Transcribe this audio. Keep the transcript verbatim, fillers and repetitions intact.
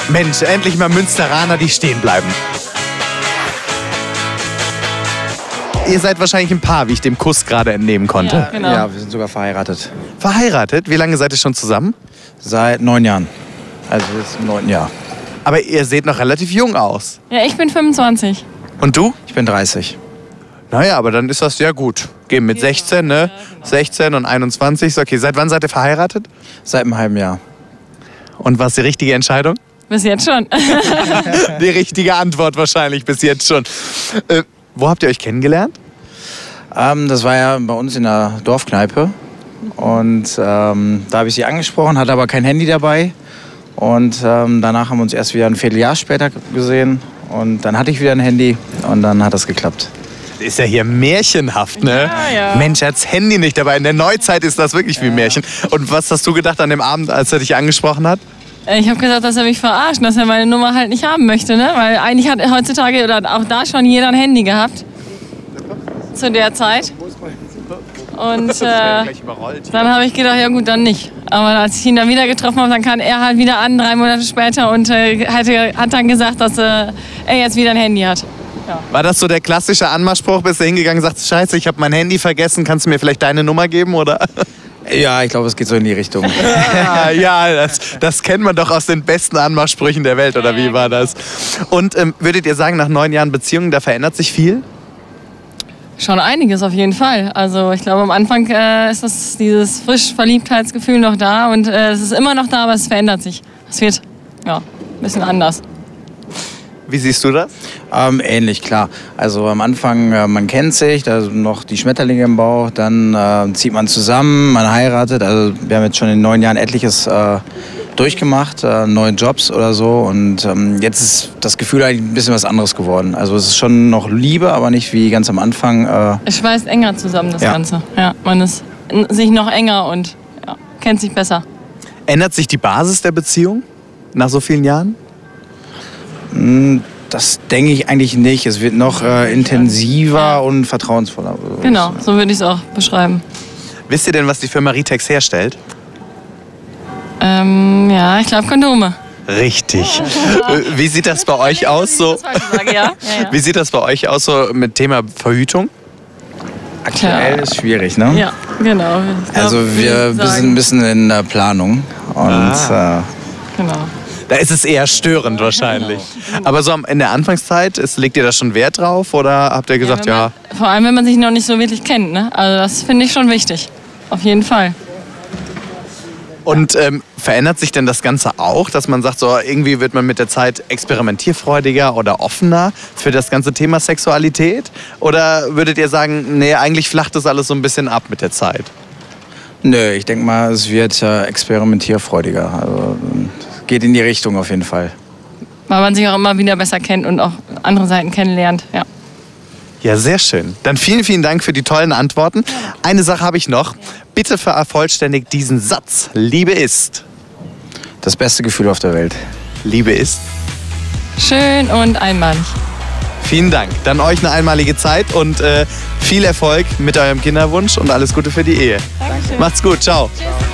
Mensch, endlich mal Münsteraner, die stehen bleiben. Ihr seid wahrscheinlich ein Paar, wie ich dem Kuss gerade entnehmen konnte. Ja, genau. Ja, wir sind sogar verheiratet. Verheiratet? Wie lange seid ihr schon zusammen? Seit neun Jahren. Also jetzt im neunten Jahr. Aber ihr seht noch relativ jung aus. Ja, ich bin fünfundzwanzig. Und du? Ich bin dreißig. Naja, aber dann ist das ja gut. Gehen mit sechzehn, ne? sechzehn und einundzwanzig. Ist okay. Seit wann seid ihr verheiratet? Seit einem halben Jahr. Und war es die richtige Entscheidung? Bis jetzt schon. Die richtige Antwort wahrscheinlich bis jetzt schon. Äh, wo habt ihr euch kennengelernt? Ähm, das war ja bei uns in der Dorfkneipe. Und ähm, da habe ich sie angesprochen, hatte aber kein Handy dabei. Und ähm, danach haben wir uns erst wieder ein Vierteljahr später gesehen. Und dann hatte ich wieder ein Handy und dann hat das geklappt. Ist ja hier märchenhaft, ne? Ja, ja. Mensch, er hat's Handy nicht dabei. In der Neuzeit ist das wirklich wie Märchen. Und was hast du gedacht an dem Abend, als er dich angesprochen hat? Ich habe gesagt, dass er mich verarscht, dass er meine Nummer halt nicht haben möchte, ne? Weil eigentlich hat heutzutage oder auch da schon jeder ein Handy gehabt. Zu der Zeit. Und äh, dann habe ich gedacht, ja gut, dann nicht. Aber als ich ihn dann wieder getroffen habe, dann kam er halt wieder an, drei Monate später, und äh, hatte, hat dann gesagt, dass äh, er jetzt wieder ein Handy hat. Ja. War das so der klassische Anmachspruch? Bist du hingegangen und sagst, scheiße, ich habe mein Handy vergessen, kannst du mir vielleicht deine Nummer geben, oder? Ja, ich glaube, es geht so in die Richtung. Ja, ja das, das kennt man doch aus den besten Anmachsprüchen der Welt, oder wie war das? Und ähm, würdet ihr sagen, nach neun Jahren Beziehung, da verändert sich viel? Schon einiges auf jeden Fall. Also ich glaube, am Anfang äh, ist das, dieses Frisch-Verliebtheitsgefühl noch da, und äh, es ist immer noch da, aber es verändert sich. Es wird ja, ein bisschen anders. Wie siehst du das? Ähm, ähnlich, klar. Also am Anfang, äh, man kennt sich, da sind noch die Schmetterlinge im Bauch, dann äh, zieht man zusammen, man heiratet. Also wir haben jetzt schon in neun Jahren etliches äh, durchgemacht, äh, neue Jobs oder so. Und ähm, jetzt ist das Gefühl eigentlich ein bisschen was anderes geworden. Also es ist schon noch Liebe, aber nicht wie ganz am Anfang. Äh, Es schweißt enger zusammen, das Ja. Ganze. Ja, man ist sich noch enger und ja, kennt sich besser. Ändert sich die Basis der Beziehung nach so vielen Jahren? Das denke ich eigentlich nicht. Es wird noch äh, intensiver und vertrauensvoller. Genau, so würde ich es auch beschreiben. Wisst ihr denn, was die Firma Ritex herstellt? Ähm, ja, ich glaube Kondome. Richtig. Wie sieht das bei euch aus so? Das heute sage, ja. Ja, ja. Wie sieht das bei euch aus so mit Thema Verhütung? Aktuell Klar. ist schwierig, ne? Ja, genau. Ich glaub, Also wir würde sind sagen, ein bisschen in der Planung. Und Ah. äh, Genau. Da ist es eher störend wahrscheinlich. Aber so am- in der Anfangszeit, ist, legt ihr da schon Wert drauf oder habt ihr gesagt, wenn ja, man, vor allem, wenn man sich noch nicht so wirklich kennt, ne? Also das finde ich schon wichtig. Auf jeden Fall. und ähm, verändert sich denn das Ganze auch, dass man sagt, so irgendwie wird man mit der Zeit experimentierfreudiger oder offener für das ganze Thema Sexualität? Oder würdet ihr sagen, nee, eigentlich flacht das alles so ein bisschen ab mit der Zeit? nö, ich denke mal, es wird äh, experimentierfreudiger. Also es geht in die Richtung auf jeden Fall. Weil man sich auch immer wieder besser kennt und auch andere Seiten kennenlernt. Ja. Ja, sehr schön. Dann vielen, vielen Dank für die tollen Antworten. Eine Sache habe ich noch. Bitte vervollständigt diesen Satz. Liebe ist. Das beste Gefühl auf der Welt. Liebe ist. Schön und einmalig. Vielen Dank. Dann euch eine einmalige Zeit und äh, viel Erfolg mit eurem Kinderwunsch und alles Gute für die Ehe. Dankeschön. Macht's gut. Ciao. Tschüss.